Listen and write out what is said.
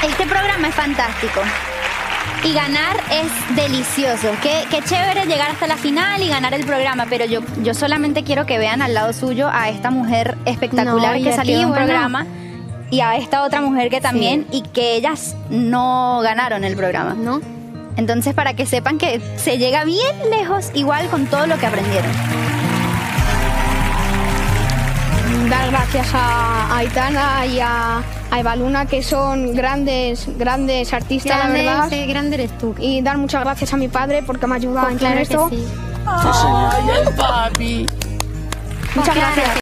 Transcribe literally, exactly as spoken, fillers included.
Este programa es fantástico. Y ganar es delicioso. Qué, qué chévere llegar hasta la final y ganar el programa. Pero yo, yo solamente quiero que vean al lado suyo a esta mujer espectacular No, que y salió aquí, de un bueno. programa. Y a esta otra mujer que también. Y que ellas no ganaron el programa. ¿No? Entonces, para que sepan que se llega bien lejos igual con todo lo que aprendieron. Dar gracias a Aitana y a, a Eva Luna, que son grandes, grandes artistas, Grande, la verdad. sí, grande eres tú. Y dar muchas gracias a mi padre porque me ha ayudado Pues en claro todo que esto. sí. Muchas Pues claro gracias.